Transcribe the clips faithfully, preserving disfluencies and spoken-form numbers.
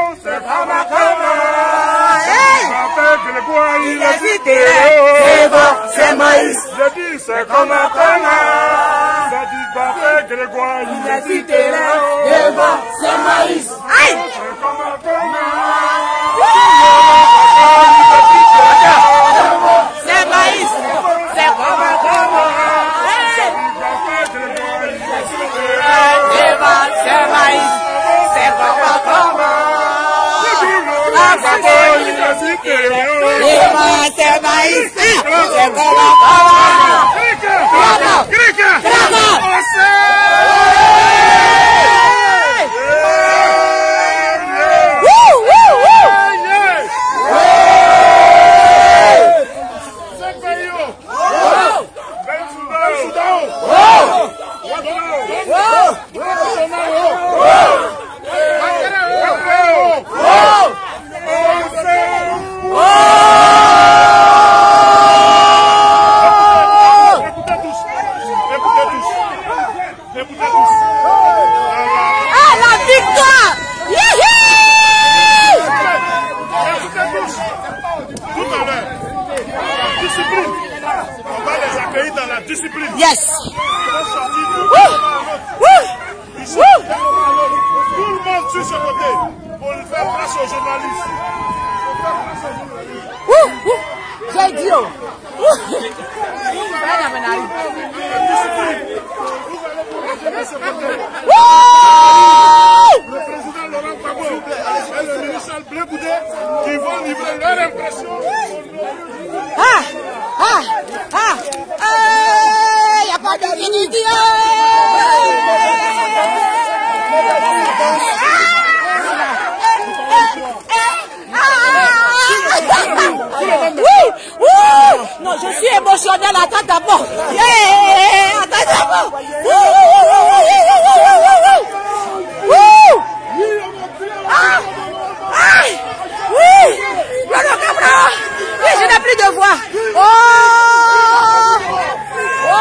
c'est Kama Kama. Grégoire, il est cité. C'est bon, c'est maïs. Je dis, c'est Kama Kama. Ça dit, Bafé, Grégoire, il est cité. C'est bon, c'est maïs. Aïe! C'est Kama Kama. C'est maïs. C'est Kama Kama. C'est maïs. C'est Kama Kama. C'est maïs. C'est Kama Kama. Discipline. Yes. Tout le monde sur ce côté pour faire place aux journalistes. J'ai dit. Le président Laurent Gbagbo et le ministre Blé Goudé qui vont livrer leur impression. Ah, ah, ah, il n'y a pas de dignité. Oui, oui, non, je suis émotionnelle. Attends d'abord. Yeah, attends d'abord. Ah, ah, oui, oui, je n'ai plus de voix. Oh, oh,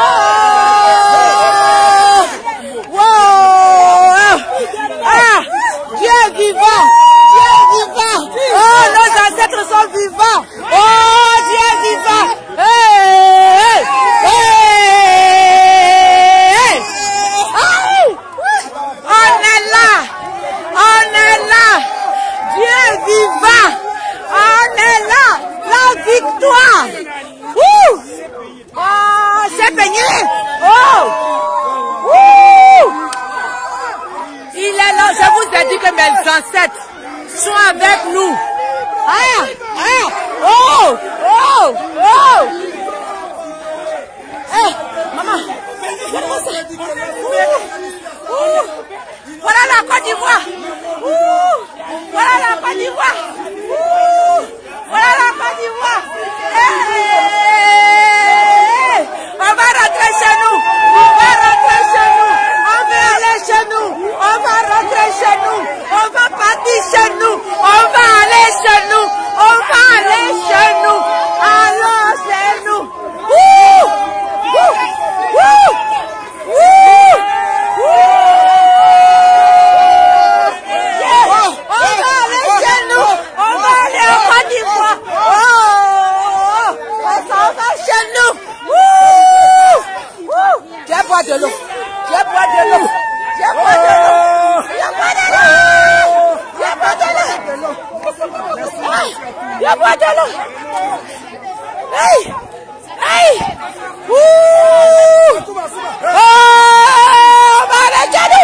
oh, ah, Dieu est vivant, Dieu est vivant. Oh, nos ancêtres sont vivants. Oh, Dieu est vivant. Hey, hey, hey. Ah, on est là, on est là. Dieu est vivant. On est là. La victoire. Ouh. Oh, c'est peigné. Oh. Ouh. Il est là. Je vous ai dit que mes ancêtres sont avec nous. Ah. Ah. Oh. Oh. Oh. Hey, maman. Ouh. Ouh. Voilà la Côte d'Ivoire. Ouh. Voilà la Côte d'Ivoire. Ouh. Voilà la Côte d'Ivoire. Hey. On va rentrer chez nous. On va rentrer chez nous. On va aller chez nous. On va rentrer chez nous. On va partir chez nous. On va aller chez nous. On va aller chez nous. Allons chez nous. Ouh. Ouh. Ouh. Ouh. Yeah. On va aller chez nous. On va aller en Côte d'Ivoire. Oh. On s'en va chez nous. Ouh. Ouh. Je vais boire de l'eau. Je vais boire de l'eau. Je vais boire de l'eau. Je vais boire de l'eau. Je vais boire de l'eau. Je vais boire de l'eau. Hey. Hey. Ouh. Oh. On va aller chez nous.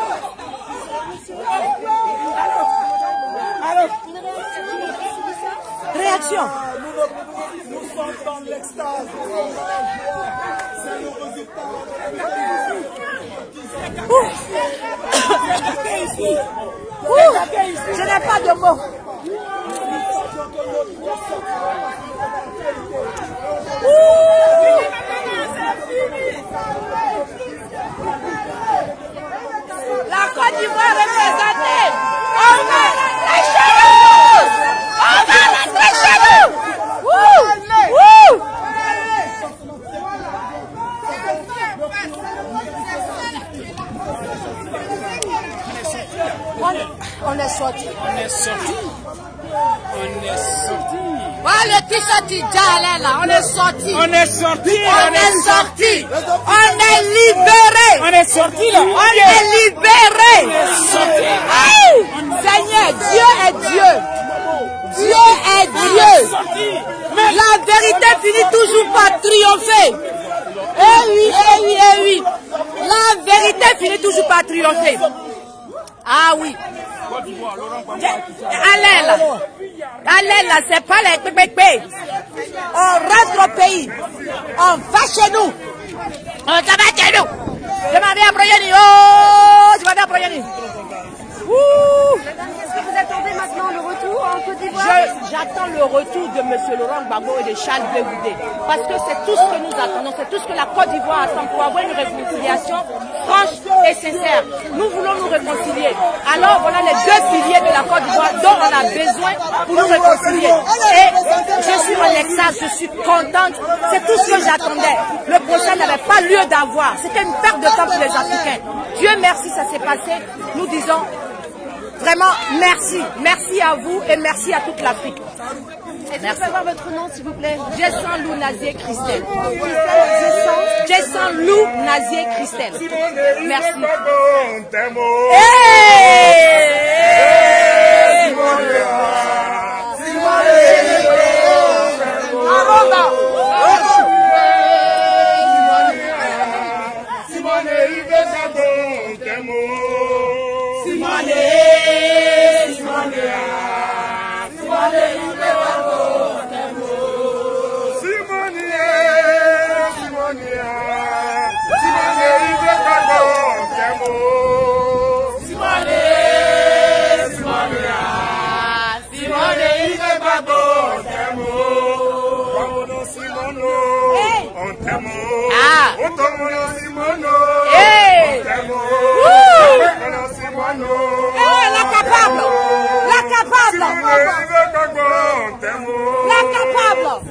Réaction. Nous sommes dans l'extase. C'est le résultat. Ouh. Je n'ai pas de mots. Ouh. La Côte d'Ivoire représentée. On va rentrer chez nous. On va rentrer chez nous. Ouh. Ouh. On est sorti. On est sorti. sorti. On est sorti. Ouais, le t-shirt déjà là, on est sorti. On est sorti. On, on est sorti. On est libéré. On est sorti là. On est libéré. On est sorti. Aïe! Seigneur, Dieu est Dieu. Dieu est Dieu. La vérité finit toujours par triompher. Eh oui, eh oui, eh oui. La vérité finit toujours par triompher. Ah oui. Allez là. Allez là, c'est pas les pépépé. On rentre au pays. On va chez nous. On va chez nous. Je m'en vais à Proyani. Oh, je m'en vais à Proyani. Est-ce que vous attendez maintenant le retour en Côte d'Ivoire? J'attends le retour de M. Laurent Gbagbo et de Charles Blé Goudé. Parce que c'est tout ce que nous attendons, c'est tout ce que la Côte d'Ivoire attend pour avoir une réconciliation franche et sincère. Nous voulons nous réconcilier. Alors voilà les deux piliers de la Côte d'Ivoire dont on a besoin pour nous réconcilier. Et je suis en extase, je suis contente. C'est tout ce que j'attendais. Le procès n'avait pas lieu d'avoir. C'était une perte de temps pour les Africains. Dieu merci, ça s'est passé. Nous disons vraiment merci. Merci à vous et merci à toute l'Afrique. Est-ce que je peux avoir votre nom, s'il vous plaît? Jason Lou Nazier Christelle. Christelle, Jason Lou Nazier Christelle. Merci. La capable, la capable, la capable.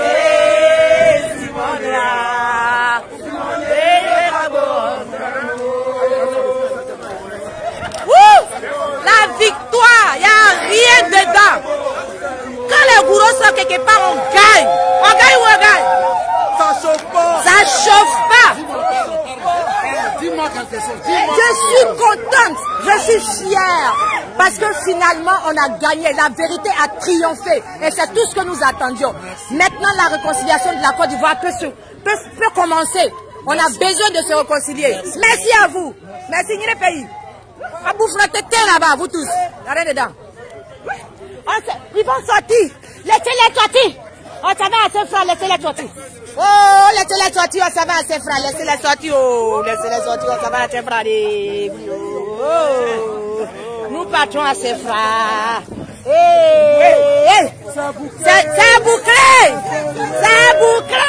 La victoire, il n'y a rien dedans. Quand les gourous sont quelque part, on gagne. On gagne ou on gagne? Ça chauffe pas. Ça chauffe pas. Dis-moi quelque chose. Je suis contente. Je suis fière. Parce que finalement, on a gagné. La vérité a triomphé. Et c'est tout ce que nous attendions. Maintenant, la réconciliation de la Côte d'Ivoire peut, peut, peut commencer. On a besoin de se réconcilier. Merci à vous. Merci, les pays. À vous frotter là-bas, vous tous. Arrêtez dedans. Ils vont sortir. Laissez-les sortir. On s'en va à ses frères, laissez-les sortir. Oh, laissez-les sortir, on s'en va à ses frères, laissez-les sortir. Oh, laissez-les sortir, on s'en va à ses frères. Oh, nous partons à ses frères. Hey, hey. C'est bouclé. C'est bouclé.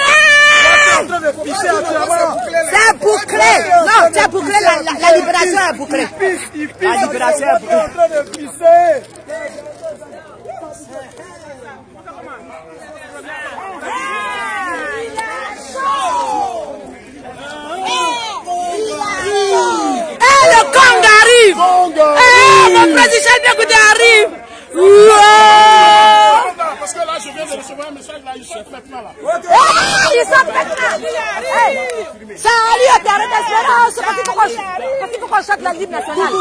C'est bouclé. Non, c'est bouclé. La, la, la libération est bouclée. La libération est bouclée. Eh, le Kong arrive. Eh, mon président Bégoudé arrive. Wow. Parce que là, je viens de recevoir un message, là, ils sont maintenant là. Ah, ils sont maintenant. Hey. Salut à Terre d'Espérance. Parce qu'il faut qu'on chante la libre nationale.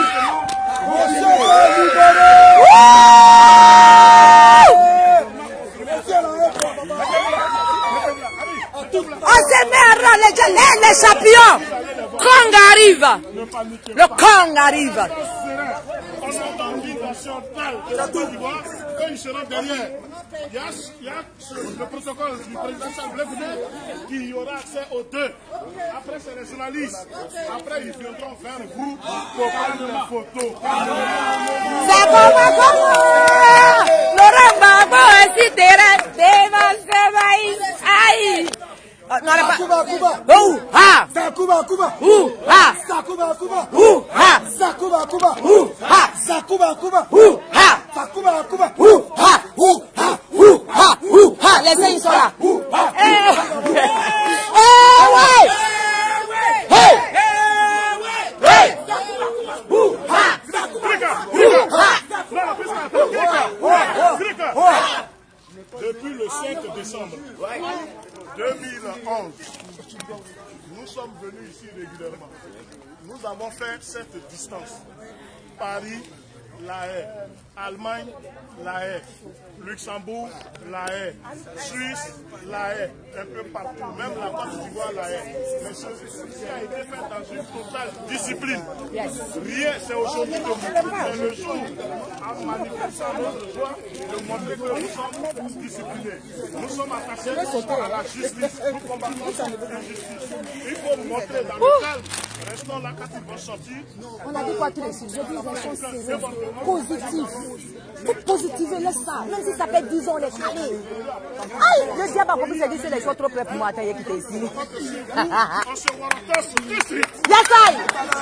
On se met à rang, les, les, les champions. Kong arrive. Le Kong arrive. On est en ligne nationale de la Côte d'Ivoire, eux ils seront derrière. Il y a, il y a le protocole du président Charles Blé Goudé qui aura accès aux deux. Après, c'est les journalistes. Après, ils viendront faire un groupe pour prendre la photo. C'est comment, comment Laurent Gbagbo est si terrain. Aïe. Non, pas. Cuba, Cuba. Ouh, ha. Ça, Cuba, Cuba. Ouh, ha. Ça, Cuba, Cuba. Ouh, ha. Ça, Cuba, Cuba. Ouh, ha. Ça, Cuba, Cuba. Ouh, ha. Ça, Cuba, Cuba. Ouh, ha. Ouh, ha. Ouh, ha. Ouh, ha. Les uns, ils sont là. Eh, eh, ouais. Hey. Hey. Ouh, ha. Ouh, ha. Depuis le cinq décembre deux mille onze, nous sommes venus ici régulièrement. Nous avons fait cette distance. Paris, La Haye. Allemagne, La Haye. Luxembourg, La Haye. Suisse, La Haye. Un peu partout. Même la Côte d'Ivoire, La Haye. Mais ceci a été fait dans une totale discipline. Rien, c'est aujourd'hui que nous le jour en manifestant notre joie de montrer que nous sommes disciplinés. Nous sommes attachés à la justice. Nous combattons l'injustice. Il faut montrer dans le calme. Restons là quand ils vont sortir. On a dit quoi tous les six? Je dis des choses sérieuses, positives. Faut positiver, laisse ça. Même si ça fait dix ans, on est calé. Aïe, le diable a compris, c'est dit, c'est les choses trop près pour moi. Attends, il y a quitté ici. On se voit tous tout de suite. Yes, I.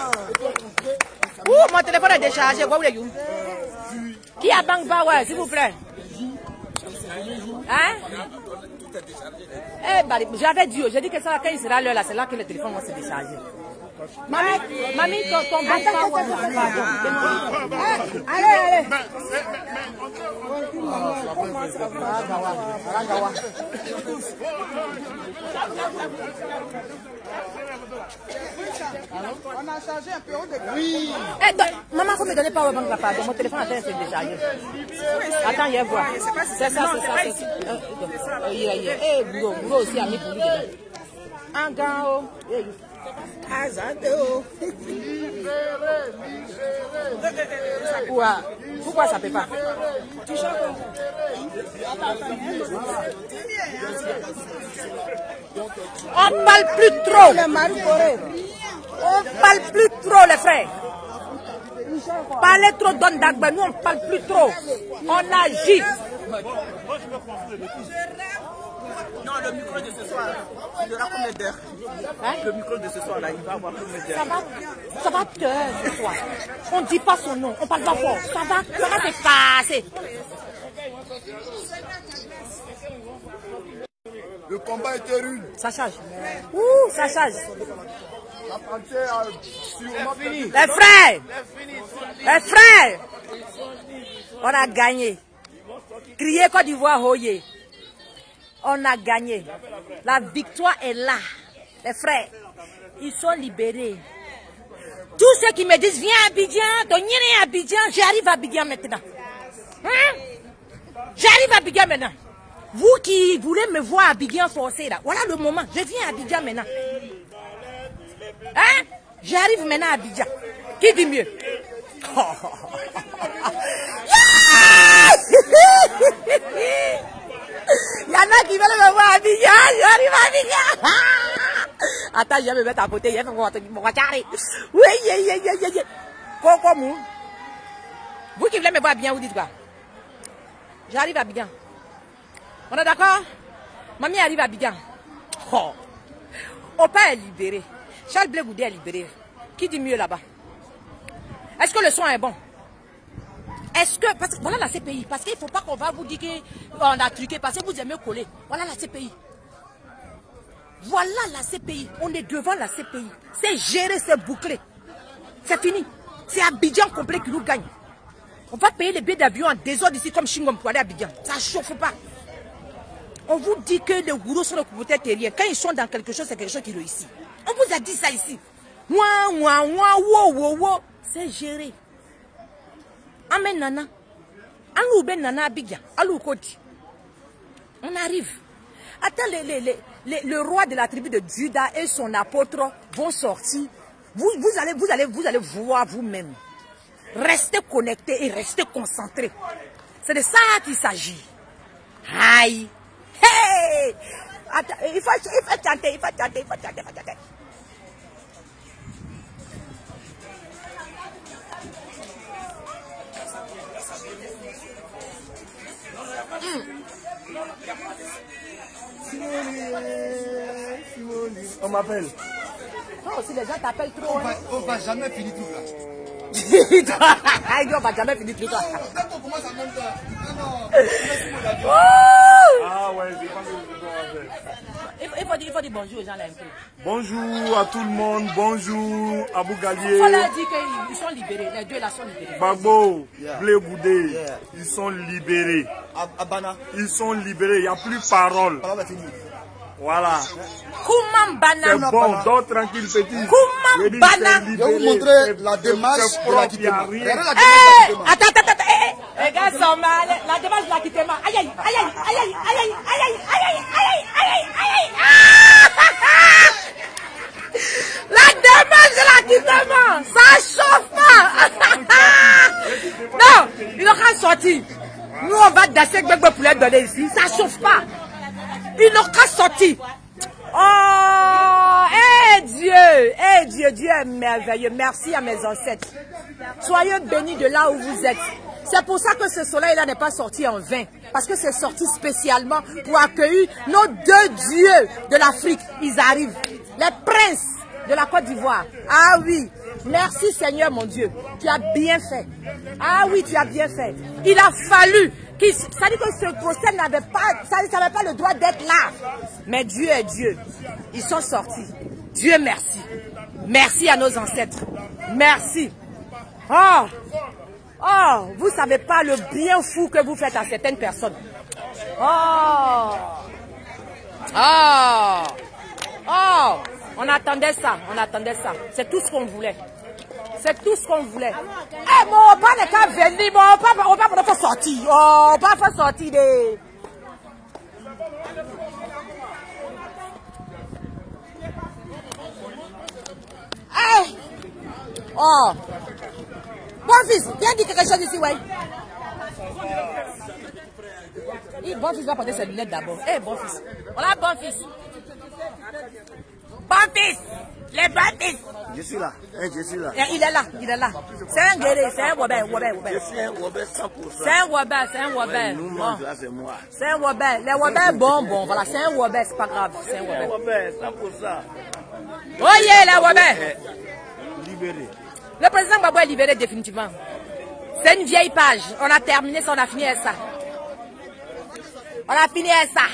Ouh, mon téléphone est déchargé. What are you? Qui a Bank Power, s'il vous plaît? Hein? Eh, bah, j'avais dit, j'ai dit que ça, quand il sera l'heure là, c'est là que le téléphone va se décharger. Mamie, mamie, ton, ton Bank Power. Allez, allez. On a changé un peu de Oui. Eh, donc, maman, faut me donner Power Bank là-bas. Mon téléphone est déchargé. Attends, il y a voir. C'est ça, c'est ça, c'est ça. Eh, boulot, boulot aussi a mis pour lui. Un gars, Pourquoi, pourquoi ça ne peut pas? On parle plus trop. On parle plus trop, les frères. Parler trop donne d'Agba, nous on parle plus trop. On agit. Non, le micro de ce soir, il y aura combien d'heures? Hein? Le micro de ce soir, là, il va avoir combien d'heures? Ça va, ça va te ce soir. On ne dit pas son nom, on parle pas fort. Ça va, ça va se passer. Le combat était rude. Ça charge. Ouh, ça charge. Les frères, les frères, on a gagné. Criez Côte d'Ivoire, Hoye. On a gagné. La victoire est là. Les frères, ils sont libérés. Tous ceux qui me disent, viens à Abidjan, ton nien à Abidjan, j'arrive à Abidjan maintenant. Hein? J'arrive à Abidjan maintenant. Vous qui voulez me voir à Abidjan forcé là, voilà le moment. Je viens à Abidjan maintenant. Hein? J'arrive maintenant à Abidjan. Qui dit mieux? Oh. Il y en a qui veulent me voir à Abidjan. J'arrive à Abidjan. Attends, je vais me mettre à côté. Je vais me voir mon carré. Oui, oui, oui, oui, oui. Pourquoi moi? Vous qui voulez me voir bien, vous dites quoi? J'arrive à Abidjan. On est d'accord? Mamie arrive à Abidjan. Oh. Opa est libéré. Charles Blé Goudé est libéré. Qui dit mieux là-bas? Est-ce que le son est bon? Est-ce que... Parce que voilà la C P I. Parce qu'il ne faut pas qu'on va vous dire qu'on a truqué. Parce que vous aimez coller. Voilà la C P I. Voilà la C P I. On est devant la C P I. C'est géré, c'est bouclé. C'est fini. C'est Abidjan complet qui nous gagne. On va payer les billets d'avion en désordre ici comme Chingom pour aller à Abidjan. Ça ne chauffe pas. On vous dit que les gourous sont les communautés terriens. Quand ils sont dans quelque chose, c'est quelque chose qui réussit. On vous a dit ça ici. Ouah, ouah, ouah, wow, wow, wow. C'est géré. Amen nana. Alou ben nana Abidjan. Alou Kodi. On arrive. Attends, les, les, les, les, le roi de la tribu de Juda et son apôtre vont sortir. Vous, vous, allez, vous, allez, vous allez voir vous-même. Restez connectés et restez concentrés. C'est de ça qu'il s'agit. Aïe. Hey! Attends, il faut, il faut chanter, il faut chanter, il faut chanter, il faut chanter. On m'appelle. Non, si les gens t'appellent trop. On va, on va jamais finir tout là. On va jamais finir tout là. Quand on commence en même temps. Non, non. Ah ouais, j'ai pas vu. Il faut, il faut, il faut faut dire bonjour aux gens là un peu. Bonjour à tout le monde, bonjour à Bougalier. Il faut leur dire qu'ils sont libérés, les deux là sont libérés. Bagbo, Yeah. Blé Boudé, Yeah. ils sont libérés. Abana. Ils sont libérés, il n'y a plus parole. Parole est finie. Voilà. Comment C'est banana? bon, dors tranquille petit. Comment Je dis, banana? c'est Je vais libéré, vous montrer c'est- la c'est- démarche c'est de propre, l'acquittement. y a rien. Regardez la Hé! démarche de l'acquittement. Attends, attends, attends, hé! Les gars sont mal. La démarche de l'acquittement. Aïe, aïe, aïe, aïe, aïe, aïe, aïe, aïe, aïe, aïe, aïe, aïe, aïe, aïe, aïe. La démarche de l'acquittement, ça chauffe pas. Non, il n'aura sorti. Nous, on va dasser Gbegbe pour les donner ici. Ça chauffe pas. Il n'aura sorti. Oh, eh Dieu, eh Dieu, Dieu est merveilleux. Merci à mes ancêtres. Soyez bénis de là où vous êtes. C'est pour ça que ce soleil-là n'est pas sorti en vain. Parce que c'est sorti spécialement pour accueillir nos deux dieux de l'Afrique. Ils arrivent. Les princes de la Côte d'Ivoire. Ah oui. Merci Seigneur mon Dieu. Tu as bien fait. Ah oui, tu as bien fait. Il a fallu. Ça dit que ce procès n'avait pas, ça n'avait pas le droit d'être là. Mais Dieu est Dieu. Ils sont sortis. Dieu merci. Merci à nos ancêtres. Merci. Oh, oh, vous savez pas le bien fou que vous faites à certaines personnes. Oh, oh, oh, on attendait ça, on attendait ça. C'est tout ce qu'on voulait. C'est tout ce qu'on voulait. Eh, mon papa n'est qu'à venir, mon papa, on va pas faire sortir. Oh, on va faire sortir des... Eh, oh, bon fils, viens dire quelque chose ici, ouais. Eh, bon fils va porter ses lunettes d'abord. Eh, bon fils. Voilà, bon fils. Bon fils. Les bons fils. Je suis là. Eh, je suis là. Eh, il est là, il est là. C'est un guerrier, c'est un Wobé, Wobé, Wobé. Je suis un Robert cent pour cent. C'est un Wobé, c'est un Wobé. Nous, Bon. là, c'est moi. C'est un Wobé. Les Wobé, bon, bon, voilà, c'est un Wobé, c'est pas grave. C'est un Wobé. Robert cent pour cent. Oh yeah, les Wobé. Libéré. Le président Gbagbo est libéré définitivement. C'est une vieille page. On a terminé ça, on a fini avec ça. On a fini avec ça.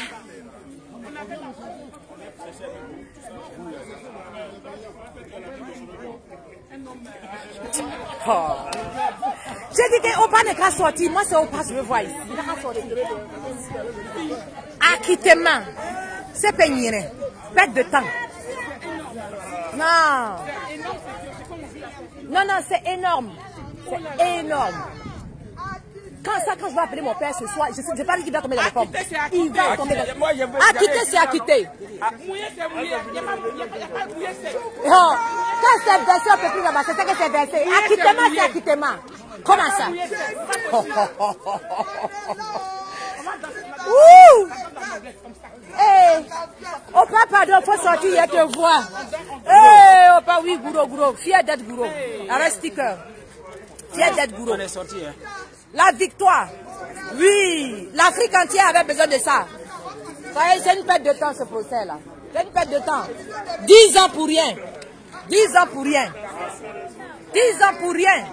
Oh. J'ai dit que Opa n'est qu'à sortir. Moi, c'est Opa, je veux voir ici. Il n'a qu'à sortir. Acquittement. C'est peigné. Perte de temps. Non. Non, non, c'est énorme. C'est énorme. Quand ça, quand je vais appeler mon père ce soir, je ne sais pas qu'il va tomber dans les pommes. Il va tomber dans les pommes. Acquitté, c'est acquitté. Oh, quand c'est versé, on ne peut plus ramasser. C'est que c'est versé. Acquittement, c'est acquittement. Comment ça? Ouh! Eh! Opa, pardon, faut sortir, il te voit. Eh, Opa, oui, gourou, gourou. Fier d'être gourou. Arrête sticker. Fier d'être gourou. On est sorti, hein. La victoire. Oui, l'Afrique entière avait besoin de ça. C'est une perte de temps ce procès-là. C'est une perte de temps. Dix ans pour rien. Dix ans pour rien. Dix ans pour rien.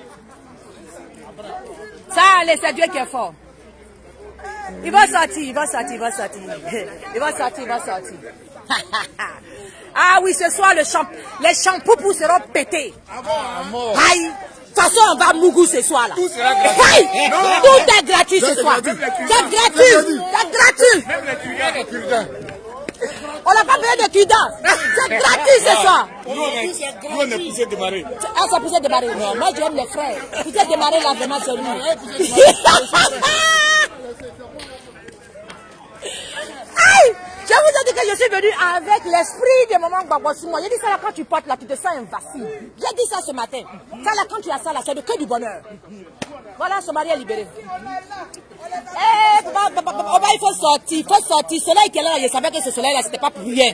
Ça, allez, c'est Dieu qui est fort. Il va sortir, il va sortir, il va sortir. Il va sortir, il va sortir. Ah oui, ce soir, le champ, les shampoos seront pétés. Aïe. De toute façon, on va Mougou ce soir là. Tout sera gratuit. Oui. Tout est gratuit ce soir. C'est gratuit. C'est gratuit. On n'a pas besoin de Kida. C'est gratuit ce soir. Nous, on est poussé de démarrer. Ah, ça poussé de démarrer. Non, moi j'aime les frères. Poussé de démarrer là, vraiment, c'est lui. Aïe! Je vous ai dit que je suis venu avec l'esprit de maman Gbagbo sur moi. J'ai dit ça là quand tu portes là, tu te sens invincible. J'ai dit ça ce matin. Ça là quand tu as ça là, c'est de que du bonheur. Voilà, son mari est libéré. Eh, papa, papa, papa, papa, il faut sortir, il faut sortir. Ce soleil qui est là, je savais que ce soleil là, c'était pas pour rien.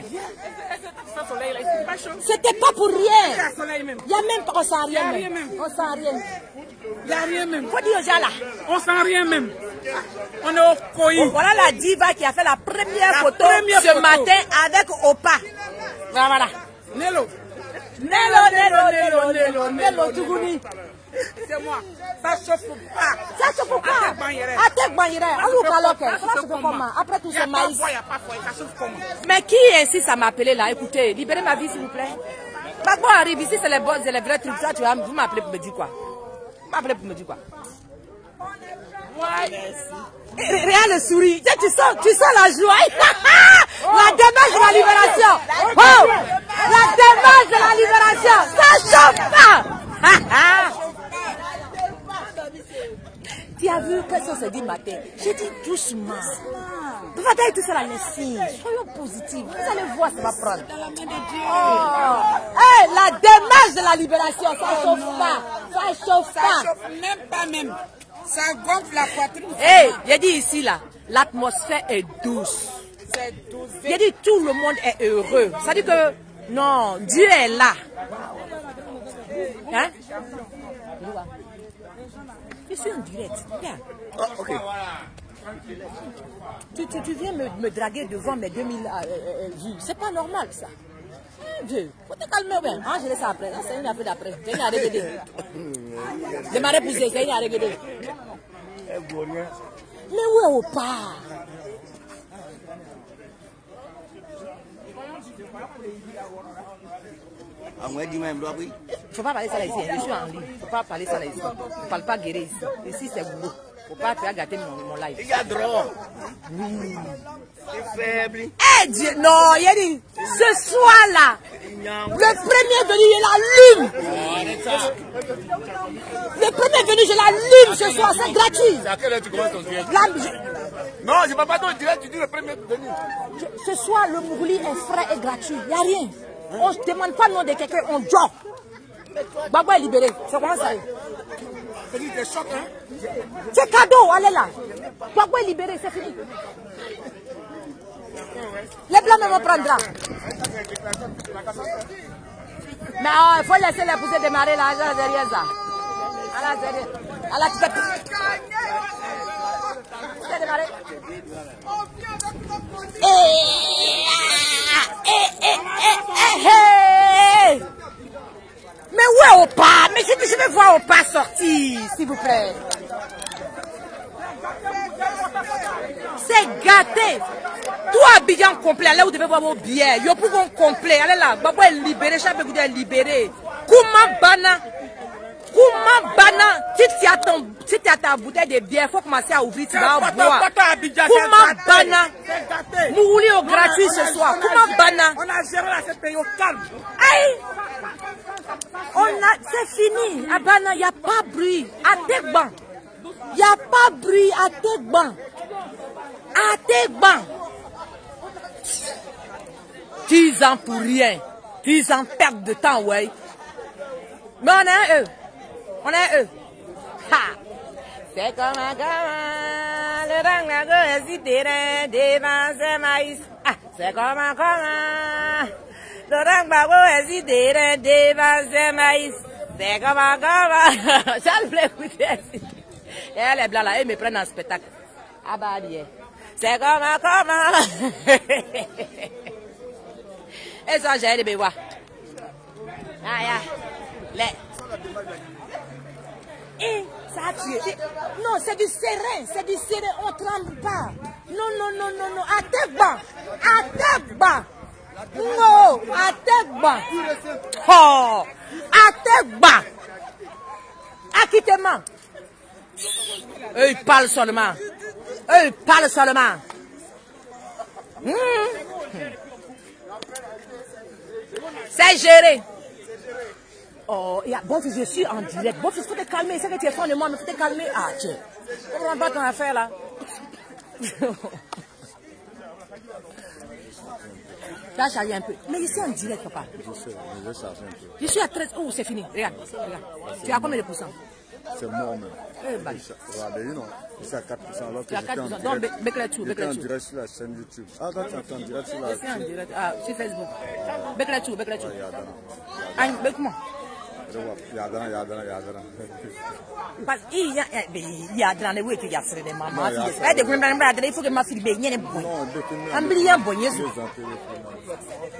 C'était pas pour rien. Il y a même pas, on sent rien même. On sent rien. Il n'y a rien même. Faut dire aux gens là. On sent rien même. On est au Koyi. Voilà la diva qui a fait la première La photo première ce photo. matin avec Opa. Voilà, voilà. Nello. Nello, Nello, Nello, Nello, Nello, Tougouni. C'est moi. Ça chauffe pas. Ça chauffe pas. Atek Banyere. Ça chauffe comment? Après tout ce maïs. Il n'y a pas foyer, ça chauffe comment? Mais qui insiste à m'appeler là? Écoutez, libérez ma vie s'il vous plaît. Bagbo arrive ici, c'est les bonnes, c'est les vrais trucs. Ça, tu vas, vous m'appelez pour me dire quoi? Vous m'appelez pour me dire quoi? Ouais. Rien ne sourit. Tu, tu sens, tu sens la joie. La démarche de la libération. Oh! La démarche de la libération. Ça chauffe pas. Tu as vu qu'est-ce qu'on s'est dit matin? J'ai dit doucement. Vous allez tout ça la laisser. Soyons positifs. Vous allez voir, ça va prendre. Oh. Hey, la démarche de la libération, ça chauffe pas. Ça chauffe pas. Ça chauffe même pas même. Ça gonfle la poitrine. Hey, j'ai dit ici là, l'atmosphère est douce. C'est douce. J'ai dit tout le monde est heureux. Ça dit que non, Dieu est là. Hein? Je suis en direct. Regarde. Oh, ok. Tu, tu, tu viens me, me draguer devant mes deux mille euh, euh, vues. C'est pas normal ça. Dieu, faut te calmer bien. Ah, je laisse ça après. C'est une affaire d'après. C'est une arrêt de démarrer pousser, c'est une arrêt de Mais où est au pas? À moi, dis-moi, oui. Faut pas parler ça là ici. Je suis en ligne. Faut pas parler ça là ici. On parle pas guérir ici. Ici c'est boulot. Faut pas te gâter mon, mon live. Il y a drôle. Oui. C'est faible. Eh Dieu, non, il a dit, ce soir là, le premier venu, je l'allume. Le premier venu, je l'allume ce soir, c'est gratuit. C'est à quelle heure tu commences ton direct? Là, je- Non, je ne vais pas ton direct, tu dis le premier venu. je- ce soir, le Mourouli est frais et gratuit. Il n'y a rien. On ne demande pas le nom de quelqu'un, on joue. Baba est libéré. Ça commence à aller. C'est des chocs, hein? C'est cadeau, allez là. Baba est libéré, c'est fini. Les blancs me prendra. Mais oh, il faut laisser les poussées démarrer là, derrière ça. À la derrière. À la tête. Poussées démarrer. Eh, eh, eh, eh, eh. Mais où est Opa? Mais je, je vais voir Opa sortir, s'il vous plaît. C'est gâté. Tout Abidjan complet, là vous devez voir vos billets. Yo pour qu'on complet, allez là. Babo est libéré, chaque vous est libéré. Kouma Bana. Kouma Bana. Si tu as ton, si tu as ta bouteille de bière, il faut commencer à ouvrir, tu vas boire. Kouma Bana. Mourouli au gratuit ce soir. Kouma Bana. On a géré là, ce pays au calme. Aïe. On a, c'est fini. À Bana, il n'y a pas bruit. À Tegban. Il n'y a pas bruit à Tegban. À Tegban. dix ans pour rien. dix ans perte de temps, ouais. Mais on est eux. On est eux. Ha! C'est comme un gamin. Le rang la go hésiter devant ce maïs. Ah, c'est comme un gamin. Le rang la go hésiter devant ce maïs. C'est comme un gamin. Ça le plaît écouter. Et elle est blanc là, elle me prend en spectacle. Ah bah bien. C'est comme un gamin. Et ça, j'ai les bébés. Ah, ya. Les. Et ça a tué. Non, c'est du serein. C'est du serein. On ne tremble pas. Non, non, non, non, non. À tête bas. À tête bas. Non, à tête bas. Oh. À tête bas. Acquittement. Eux, ils parlent seulement. Eux, ils parlent seulement. Mmh. C'est géré. Oh, il y a, bon fils, je suis en direct. Bon fils, il faut te calmer. C'est que tu es fan de moi, mais il faut te calmer. Ah, tiens. Comment pas ton affaire là? Là, chargé un peu. Mais je suis en direct, papa. Je sais, je charge un peu. Je suis à treize. Oh, c'est fini. Regarde, regarde. Tu as combien de pourcents? C'est moi même. Eh, bah. Regardez, non. Je suis à quatre pour cent. Alors que Tu as quatre pour cent. Donc, bec la tout, bec la en tout. direct sur la chaîne YouTube. Ah, toi, tu es en direct sur la Je suis en chaîne. direct. Ah, sur Facebook. Bec la tout, bec la tout. Yadana. Ah, bec moi. Yadana, Yadana, Yadana. Parce qu'il y a, il y a dans les week-ends, il y a des mamans. Non, il y a ça. Il faut que ma fille baigne les bouilles. Non, depuis nous. Un brillant bouillie. Deux ans, téléphone.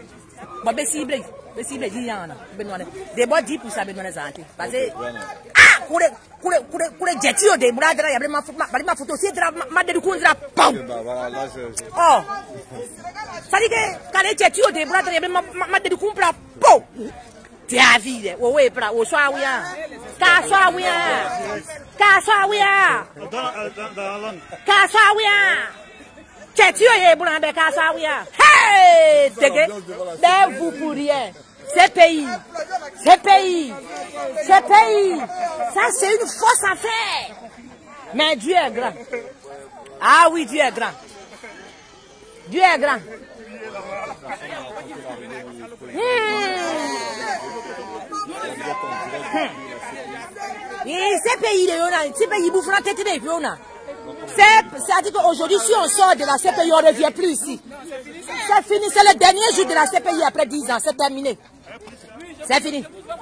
Bon, ben si, ben si, ben il y en a. Des bois dix pour ça, ben on les a. Parce que, ah! kure kure kure kure jeti ode mura dra ya ma ma photo si dra ma de ku dra pam. Oh. Ça dit que quand les jeti ode mura dra ya ma ma de ku pra po. Tia vie o we pra o so awia. Ka so awia. Ka so awia. Ka so awia. Jeti ode mura de ka so awia. Hey! De vous pour rien. Ce pays, ce pays, ce pays, ça c'est une fausse affaire. Mais Dieu est grand. Ah oui, Dieu est grand. Dieu est grand. Hmm. Et ce pays, ce pays, vous fera tête de Fiona. C'est-à-dire qu'aujourd'hui, si on sort de la C P I, on ne revient plus ici. C'est fini, c'est le dernier jour de la C P I après dix ans, c'est terminé. C'est fini.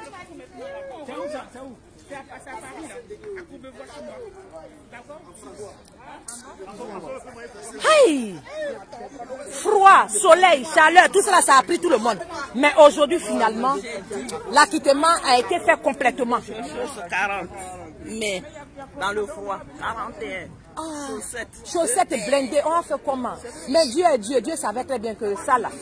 Hey! Froid, soleil, chaleur, tout cela, ça a pris tout le monde. Mais aujourd'hui, finalement, l'acquittement a été fait complètement. quarante. Mais dans le froid, quarante et un. Ah, chaussettes. Chaussettes blindées, on a fait comment? Mais Dieu est Dieu, Dieu savait très bien que ça là.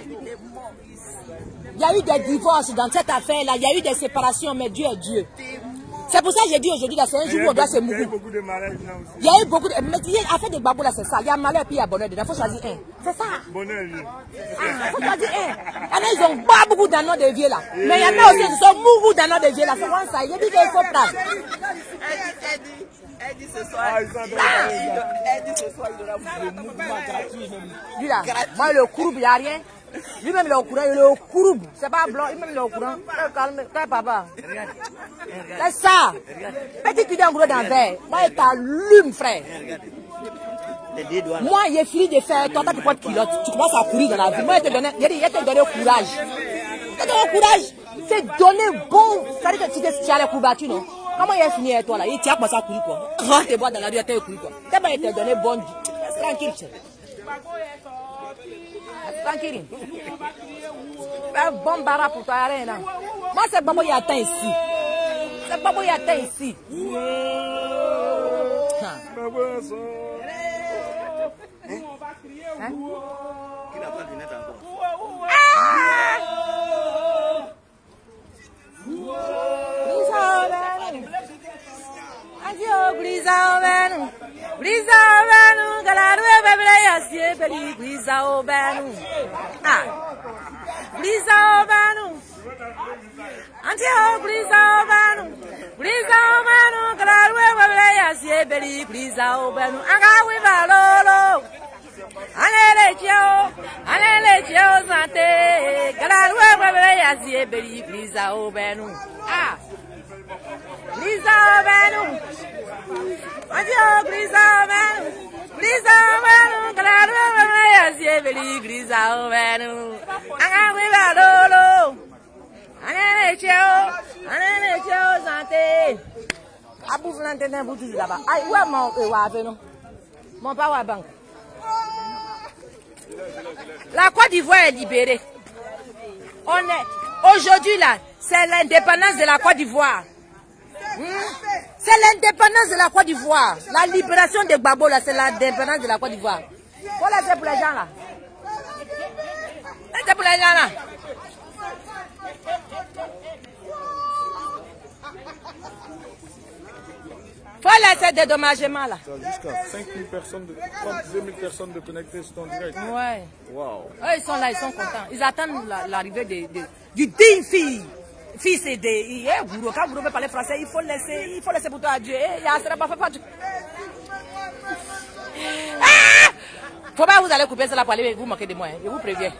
Il y a eu des divorces dans cette affaire-là, il y a eu des séparations, mais Dieu est Dieu. C'est pour ça que j'ai dit aujourd'hui, c'est un jour où on doit se mourir. Il y a eu beaucoup de malheurs. Il y a eu beaucoup de... Mais il y a fait des babous là, c'est ça. Il y a malheur puis il y a bonheur dedans. Il faut choisir un. C'est ça. Bonheur. Il faut choisir un. Il y en a, ils ont pas beaucoup d'anneaux de vieux là. Mais il y en a aussi qui sont beaucoup d'anneaux de vieux là. C'est comme ça. Il y a dit qu'il faut prendre. Elle dit ce soir, elle dit ce soir, il aura le mouvement gratuit. Lui là, moi le courbe, il n'y a rien. Lui-même il est au courant, il est au courbe. C'est pas blanc, lui-même il est au courant. Calme, calme papa. C'est ça. Petit qui dit en gros dans le verre. Moi il t'allume frère. Moi il est fini de faire, toi tu prends culotte, tu commences à courir dans la vie. Moi il te donne, il te donne courage. Il te donne courage. C'est donner bon. Ça veut dire que tu as les courbatures non. Comment il est fini avec toi là? Il tient comme ça à courir quoi. Quand tu bois dans la rue, tu courir quoi. Tellement il t'a donné bonne vie. Tranquille. Tranquille. Fais un bon barra pour toi, rien là. Moi c'est Babo qui atteint ici. C'est Babo qui atteint ici. Hein? Hein? Il n'a pas de lunettes encore. Ah! Adio Brisa Obenu, Brisa Obenu, Galarue Bebreya Siebeli, Brisa Obenu. Ah, Brisa Obenu. Adio Brisa Obenu, Brisa Obenu, Galarue Bebreya Siebeli, Brisa Obenu. Agawi Valolo. Allez Tio, allez Tio Santé, Galarue Bebreya Siebeli, Brisa Obenu. Ah. Brisa Obenu, Adio Brisa Obenu, Brisa Obenu, Galarue Bebreya Siebeli, Brisa Obenu. Agawi Valolo. Allez Tio, allez Tio Santé. Abou Flantene, vous toujours là-bas. Aïe, où est mon Wave non? Mon power bank. La Côte d'Ivoire est libérée. On est aujourd'hui là, c'est l'indépendance de la Côte d'Ivoire. Hmm? C'est l'indépendance de la Côte d'Ivoire. La libération de Gbagbo là, c'est l'indépendance de la Côte d'Ivoire. Faut laisser pour les gens là. Laissez pour les gens là. Faut laisser des dédommagements là. Jusqu'à cinq mille personnes, de, trente-deux mille personnes de connectées sur ton direct. Ouais. Wow. Eux, ils sont là, ils sont contents. Ils attendent l'arrivée de, de, du digne fille. Fils et des. Quand vous pouvez parler français, il faut laisser, il faut laisser pour toi à Dieu. Il y a ça, pas fait. Ah! Faut pas vous aller couper cela pour aller vous manquer de moi. Hein. Je vous préviens.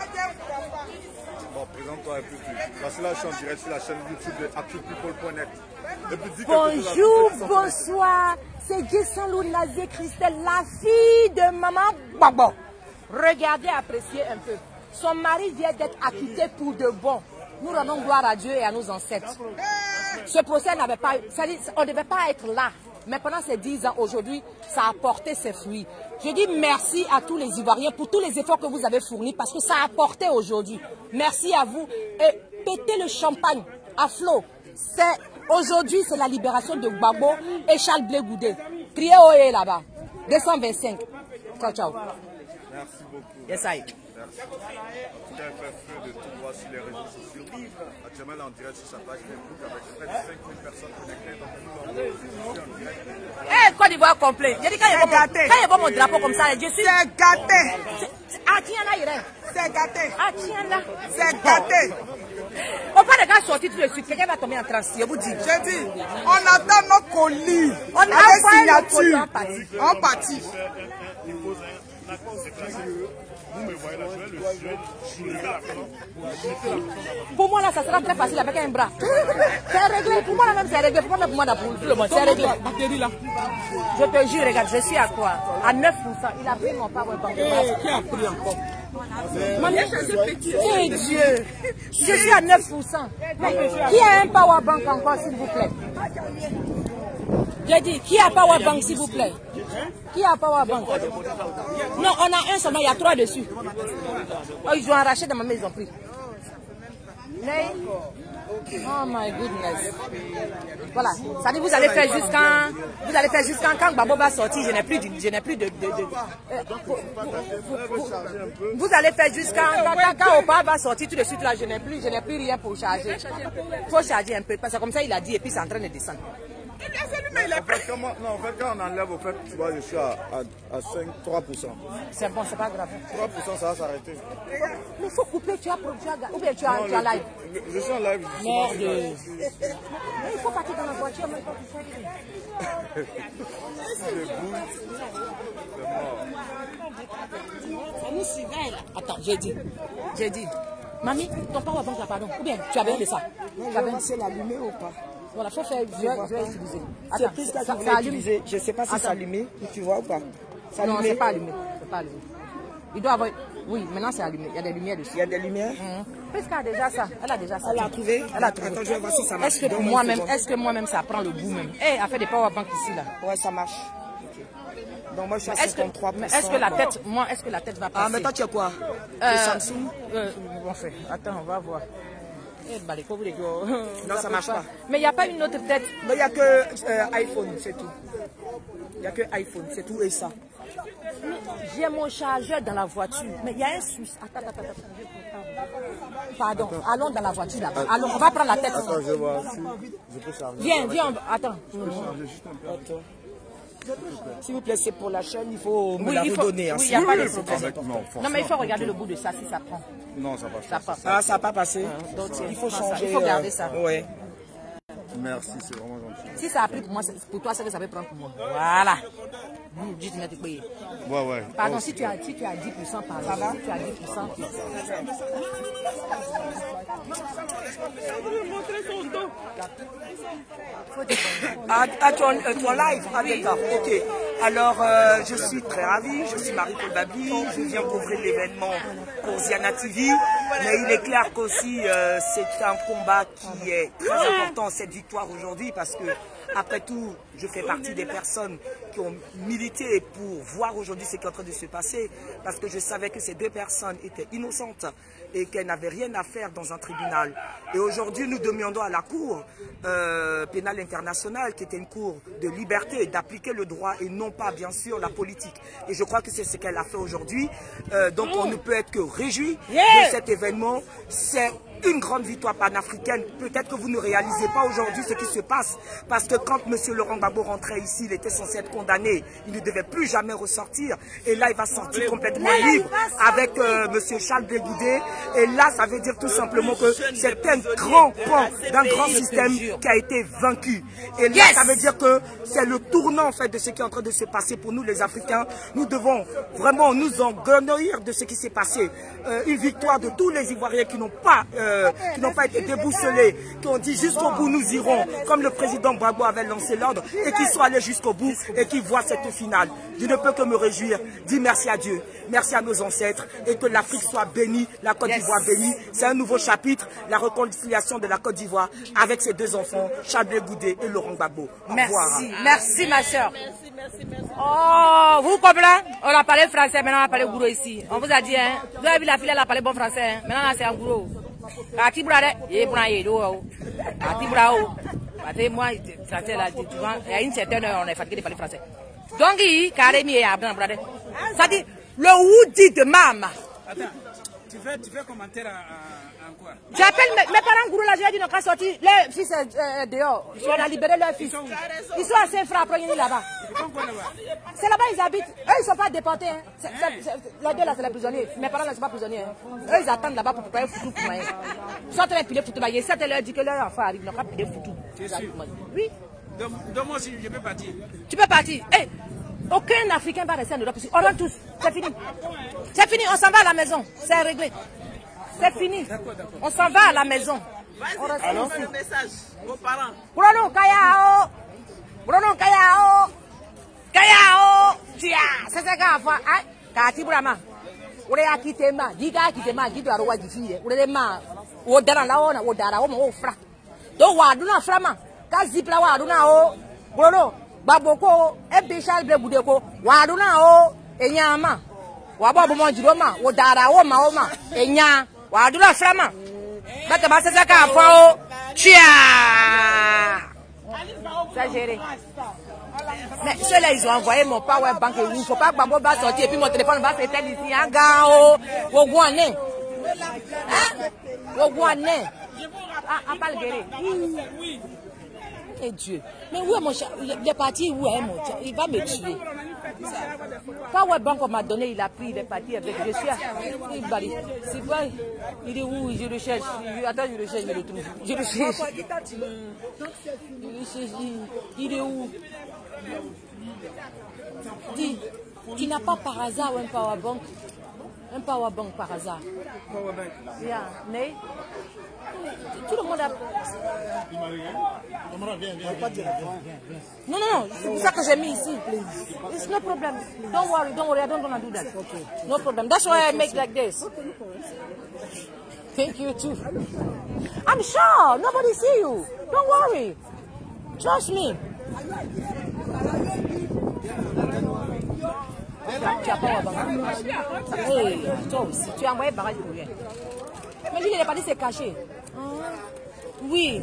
Bon, présente-toi un peu plus. Parce que là, je suis en direct sur la chaîne YouTube de actu people point net. Bonjour, bonsoir. C'est Jessanlou Nazé Christelle, la fille de maman Gbagbo. Regardez, appréciez un peu. Son mari vient d'être acquitté pour de bon. Nous rendons gloire à Dieu et à nos ancêtres. Ce procès n'avait pas, on ne devait pas être là. Mais pendant ces dix ans, aujourd'hui, ça a porté ses fruits. Je dis merci à tous les Ivoiriens pour tous les efforts que vous avez fournis parce que ça a porté aujourd'hui. Merci à vous. Et pétez le champagne à flot. C'est Aujourd'hui, c'est la libération de Gbagbo et Charles Blé Goudé. Criez Oye là-bas. deux cent vingt-cinq. Ciao, ciao. Merci beaucoup. Yes, I. Merci. Tu as fait feu de tout droit sur les réseaux sociaux. Actuellement, en direct sur sa page Facebook avec près de cinq mille personnes connectées. Donc, nous Eh, Côte d'Ivoire complet. J'ai dit quand il y a pas mon drapeau comme ça, je suis. C'est gâté. Ah, tiens là, il est. C'est gâté. Ah, tiens là. C'est gâté. On va les gars sortir tout de suite. Quelqu'un va tomber en transe. Je vous dis. J'ai dit, on attend nos colis. On a avec signature. signature. En partie. Vous me voyez là, je vais le soulever la personne. Pour moi, là, ça sera très facile avec un bras. C'est réglé. Pour moi, là, même, c'est réglé. Pour moi, même, pour moi, pour tout le monde, c'est réglé. Je te jure, regarde, je suis à quoi? À neuf pour cent. Il a pris mon powerbank. Qui a pris encore? Eh Dieu. Je suis à neuf pour cent. Qui a un powerbank encore, s'il vous plaît? J'ai dit, qui a powerbank, s'il vous plaît? Qui a powerbank? Non, on a un seulement, il y a trois dessus. Oh, ils ont arraché dans ma maison, pris. Mais, oh my goodness. Voilà. Ça dit, vous allez faire jusqu'à, vous allez faire jusqu'à quand Gbagbo va sortir. Je n'ai plus de, je n'ai plus de, de, de euh, vous, vous, vous, vous allez faire jusqu'à quand, quand Opa va sortir tout de suite là. Je n'ai plus, je n'ai plus rien pour charger. Faut charger un peu parce que comme ça il a dit et puis c'est en train de descendre. En fait, comment, non, en fait, quand on enlève, au fait, tu vois, je suis à, à, à cinq, trois pour cent. C'est bon, c'est pas grave. trois pour cent, ça va s'arrêter. Mais il faut couper, tu as, tu as, ou bien tu as, Non, tu as le- live. le- Je suis en live. Merde. justement. Mais il faut partir dans la voiture, même quand tu fais. C'est boule. C'est mort. Attends, j'ai dit. J'ai dit. Mamie, ton powerbank là, pardon. Ou bien tu as besoin de ça. Tu as besoin de C'est l'allumer ou pas? Voilà, faut faire. Je vais, je vais utiliser. C'est Attends, plus ça, ça ça, que ça vous allume. utiliser. Je ne sais pas si c'est Attends. allumé, tu vois ou pas. C'est Non, allumé. c'est pas allumé. C'est pas allumé. Il doit avoir. Oui, maintenant c'est allumé. Il y a des lumières dessus. Il y a des lumières. Puisqu'elle a déjà ça. Elle a déjà ça. Elle a trouvé. Elle a trouvé. Attends, je vais voir si ça marche. Est-ce que Donne-moi une moi-même, seconde. est-ce que moi-même ça prend le goût même? Eh, elle fait des powerbanks ici là. Ouais, ça marche. Donc moi je suis à Est-ce que, cinquante-trois pour mais cent. est-ce que la tête, moi, est-ce que la tête va passer? Ah, mais toi tu as quoi? Euh, Le Samsung? euh, bon fait. Attends, on va voir. Eh, bah, les pauvres, les gars. Non, ça marche pas. Mais il n'y a pas une autre tête. Mais il n'y a que euh, iPhone, c'est tout. Il n'y a que iPhone, c'est tout et ça. J'ai mon chargeur dans la voiture. Mais il y a un souci. Attends, attends, attends. Pardon, allons dans la voiture là-bas. Allons, on va prendre la tête. Attends, je vais voir si je peux charger. Viens, viens, attends. Attends. S'il vous plaît, c'est pour la chaîne, il faut me Oui, la il faut, redonner. hein. oui, il n'y a Si- pas de oui, problème. avec- non, Non, mais il faut regarder le bout de ça si ça prend. Non, ça passe Ça pas. passe. Ah, ça n'a pas passé. Donc, Il faut ça, changer. il faut garder euh, ça. Ouais. Merci, c'est vraiment gentil. Si ça a pris pour moi, c'est- pour toi, c'est que ça peut prendre pour moi. Voilà. Vous dites, mais tu payes. Ouais, ouais. Pardon, si tu as, si tu as dix pour cent par là, si tu as dix pour cent. À, à ton, euh, ton live, ah, d'accord, ok. Alors, euh, je suis très ravie, je suis Marie-Paul Babi, je viens couvrir l'événement pour Ziana T V, mais il est clair qu'aussi euh, c'est un combat qui est très important, cette victoire aujourd'hui, parce que, après tout, je fais partie des personnes qui ont milité pour voir aujourd'hui ce qui est en train de se passer, parce que je savais que ces deux personnes étaient innocentes et qu'elles n'avaient rien à faire dans un tribunal. Et aujourd'hui, nous demandons à la Cour euh, pénale internationale, qui était une cour de liberté, d'appliquer le droit et non pas, bien sûr, la politique. Et je crois que c'est ce qu'elle a fait aujourd'hui. Euh, donc, on ne peut être que réjoui de cet événement. C'est une grande victoire panafricaine. Peut-être que vous ne réalisez pas aujourd'hui ce qui se passe, parce que quand M. Laurent Gbagbo rentrait ici, il était censé être condamné. Il ne devait plus jamais ressortir. Et là, il va sortir complètement libre avec euh, M. Charles Blé Goudé. Et là, ça veut dire tout simplement que c'est un grand pan d'un grand système qui a été vaincu. Et là, ça veut dire que c'est le tournant en fait de ce qui est en train de se passer pour nous les Africains. Nous devons vraiment nous enorgueillir de ce qui s'est passé. Euh, une victoire de tous les Ivoiriens qui n'ont pas, euh, qui n'ont pas été déboussolés, qui ont dit jusqu'au bout nous irons, comme le président Gbagbo avait lancé l'ordre, et qui sont allés jusqu'au bout et qui voient cette finale. Je ne peux que me réjouir, dire merci à Dieu, merci à nos ancêtres, et que l'Afrique soit bénie, la Côte d'Ivoire bénie. C'est un nouveau chapitre, la réconciliation de la Côte d'Ivoire avec ses deux enfants, Charles Blé Goudé et Laurent Gbagbo. Au revoir. Merci, merci ma soeur. Oh, vous comprenez? On a parlé français, maintenant on a parlé gourou ici. On vous a dit, hein, vous avez vu la fille, elle a parlé bon français, hein. Maintenant c'est un gourou. Ati brade, ye brun ye do. Ati brao. Parce que moi, français, là, souvent, il y a une certaine heure, on est fatigué de parler français. Donc, il carrément, ça dit, le Woody de Mama. Attends, tu fais, tu fais commentaire en quoi? J'appelle mes, mes parents gourou là, j'ai dit, non, quand sorti, les fils euh, dehors, on a libéré leurs fils. Ils sont à Saint-Franc, après, ils sont là-bas. C'est là-bas, ils habitent. Eux, ils ne sont pas déportés. Hein. C est, c est, c est, les deux là, c'est les prisonniers. Mes parents là, ne sont pas prisonniers. Hein. Eux, ils attendent là-bas pour préparer foutu pour moi. Ils sont en train de piler foutu. Ils sont leur dit que leur enfant arrive, ils n'ont pas pilé foutu. Oui. Donc, donc moi aussi, je peux partir. Tu peux partir. Hey, aucun Africain va rester en Europe ici. On rentre tous. C'est fini. C'est fini. On s'en va à la maison. C'est réglé. C'est fini. On s'en va à la maison. On reste Alors, ici. un message aux parents. Bruno Kayao. Bruno Kayao. Kayao. Tia. C'est ça qu'on va faire. Kati Brahma. On est à quitter ma. Diga quitter ma. Diga à roi difficile. On est ma. On dara la on. On dara on. On fra. Donc, on a frama. Quand zipla on a on. Bruno. Baboko. Et Béchal Blebudeko. On a on. Et nyama. Wabo bomo jiroma wo dara wo ma wo ma enya wa dura frama bata ba sasa ka fa o chia ça géré. Mais ceux-là ils ont envoyé mon power bank et il faut pas que Babo va sortir et puis mon téléphone va s'éteindre ici en gao wo guané hein wo guané ah ah pas le guérir. Et Dieu. Mais où est mon chat? Il est parti où est mon chat? Il va me tuer. Power Bank on m'a donné, il a pris, il est parti avec. Je suis à. C'est pas. Il est où? Je le cherche. Attends, je le cherche, je le trouve. Je le cherche. Je le cherche. Il est où? Dis, tu n'as pas par hasard un Power Bank? Un Power Bank par hasard? Power Bank. Yeah, mais. Tout le monde a. Non, non, non, c'est ça que j'ai mis ici. It's no problem. Don't worry, don't worry, I don't gonna do that. No problem. That's why I make like this. Thank you too. I'm sure nobody see you. Don't worry. Trust me. Tu as pas Hey, toi aussi, tu as envoyé barrage pour rien. Mais lui, il n'est pas dit c'est caché. Oui.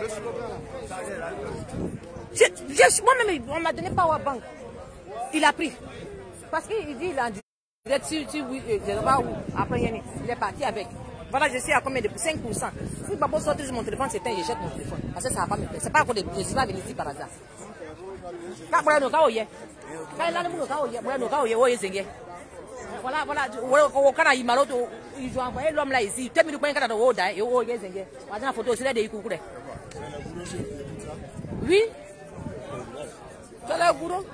Moi-même, on m'a donné Power Bank. Il a pris. Parce qu'il dit, il a dit, oui, je ne sais pas où. Après, il est parti avec. Voilà, je sais à combien de cinq pour cent. Si Babo sort de mon téléphone, c'est un, je jette mon téléphone. Parce que ça ne va pas me plaire. Ce n'est pas encore des. Je ne suis pas venu ici par hasard. Quand voilà, nous avons eu. Quand il a nous avons eu. Voilà, nous avons eu. Voilà, voilà. Quand il m'a dit, ils ont envoyé l'homme là ici. Tu as mis le point de l'eau d'ailleurs. Il y a une photo aussi là de Ikoukure. Oui. Tu as l'air gourou.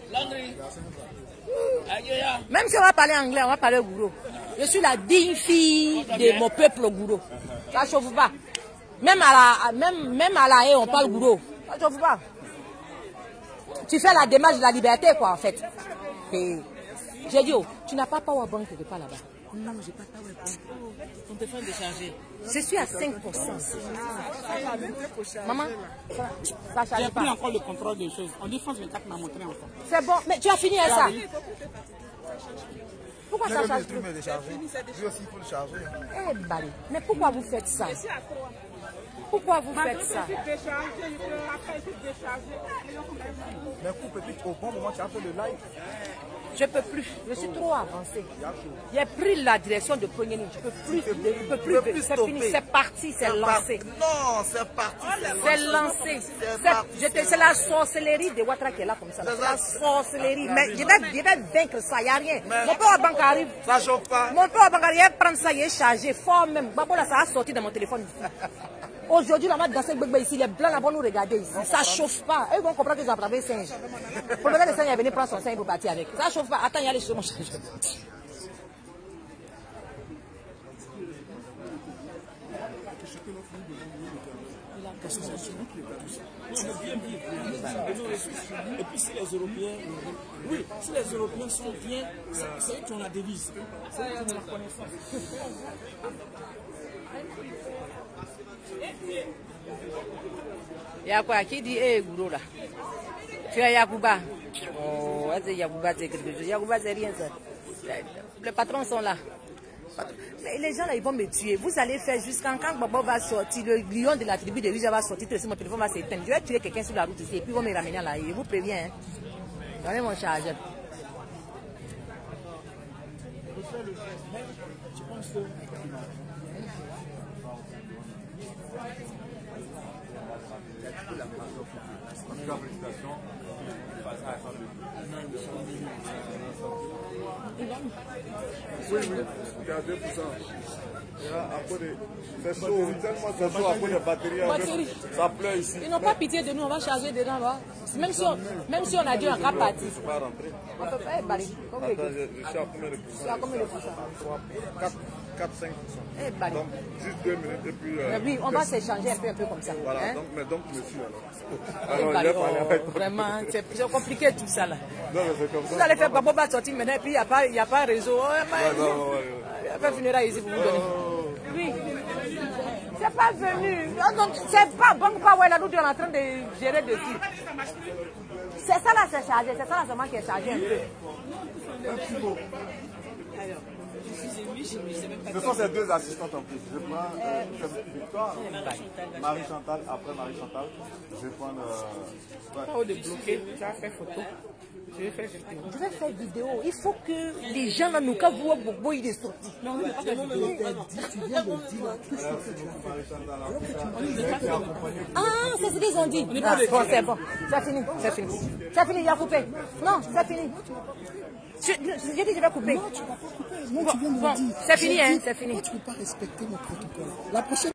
Même si on va parler anglais, on va parler gourou. Je suis la digne fille de mon peuple gourou. Ça ne chauffe pas. Même à la, même, même à la haie, on parle gourou. Ça ne chauffe pas. Tu fais la démarche de la liberté, quoi, en fait. J'ai dit, oh, tu n'as pas Power Bank quelque part là-bas. Non, j'ai pas Power Bank. Ton téléphone est déchargé. Je suis à cinq pour cent. Maman, ça charge J'ai pas. pris encore le contrôle des choses. En défense vingt-quatre m'a montré encore. C'est bon, mais tu as fini avec ça. Pourquoi ça charge plus? Lui aussi, il faut le charger. Eh, Bali, mais pourquoi vous faites ça? Pourquoi vous faites ça? Mais coupe et puis au bon moment, tu as fait le live. Je ne peux plus, je suis trop avancé. J'ai pris la direction de premier ligne. Je ne peux plus, je ne peux plus, c'est fini, c'est parti, c'est lancé. Non, c'est parti, c'est lancé. C'est la sorcellerie de Ouattara qui est là comme ça. C'est la sorcellerie. Mais je vais, je vais vaincre ça, il n'y a rien. Mon père banque arrive. Ça chauffe pas. Mon père banque arrive, prendre ça, il est chargé, fort même. Babola, ça a sorti de mon téléphone ici. Aujourd'hui, on va danser ici, les blancs vont nous regarder ici. Ça ne chauffe pas. Eux vont comprendre qu'ils ont attrapé le singe. Pour le moment, le singe est venu prendre son singe pour partir avec. Ça ne chauffe pas. Attends, il y a les choses, mon chargeur. Et puis si les Européens, oui, si les Européens sont bien, c'est eux qui ont la devise. C'est eux qui ont la connaissance. Il y a quoi qui dit, eh, gourou là? Tu as Yacouba. Oh, c'est Yacouba, c'est quelque chose. Yacouba, c'est rien ça. Les patrons sont là. Mais les gens là, ils vont me tuer. Vous allez faire jusqu'à quand Bobo va sortir, le lion de la tribu de Rija va sortir, mon téléphone va s'éteindre. Je vais tuer quelqu'un sur la route ici et puis ils vont me ramener là. Je vous préviens. Hein. Donnez mon chargeur. Je pense que... Oui, oui, regardez pour ça. C'est chaud, tellement c'est chaud, après les batteries, Batterie. ça pleut ici. Ils n'ont pas pitié de nous, on va charger dedans. Là. Même, si on, même si on a dû en cas partir. Je ne peux pas rentrer. On peut pas aller. Attends, je, je suis à combien de pourcents? C'est à combien de pourcents? quatre à cinq pour cent. Eh, bali. Donc, juste deux minutes et puis... Euh, oui, on va s'échanger un peu, un peu comme ça. Voilà, hein? donc, mais donc, monsieur, alors. Eh, alors bali. il Oh, avec vraiment, c'est compliqué tout ça là. Non, mais c'est comme ça. Vous allez faire Babo va sortir maintenant et puis il n'y a, pas, a pas réseau. Oh, ouais, non, ouais, ouais. Il n'y a pas funérailles ici, vous vous donnez. Oh. Oui. C'est pas venu. C'est pas bon pas ouais, là, nous on est en train de gérer dessus. C'est ça là, c'est chargé. C'est ça là seulement qui est chargé un peu. Ce sont ces deux assistantes en plus. Je prends euh, Victoire, Marie-Chantal, après Marie-Chantal, je vais prendre... Euh, Pas de bloquer, tu vas faire photo. Je vais faire vidéo. Je vais faire vidéo. Il faut que les gens dans nos cas voient Bobo, il est sorti. Non, on ne peut pas faire vidéo. Tu viens de dire. Ah, c'est ce qu'ils ont dit. Ah, bon, c'est bon. C'est fini, c'est fini. C'est fini, il a coupé. Non, c'est fini. J'ai dit je vais couper. Non, tu vas pas couper. Non, tu viens de bon, le dire. C'est fini, hein, c'est fini. Tu ne peux pas respecter mon protocole. La prochaine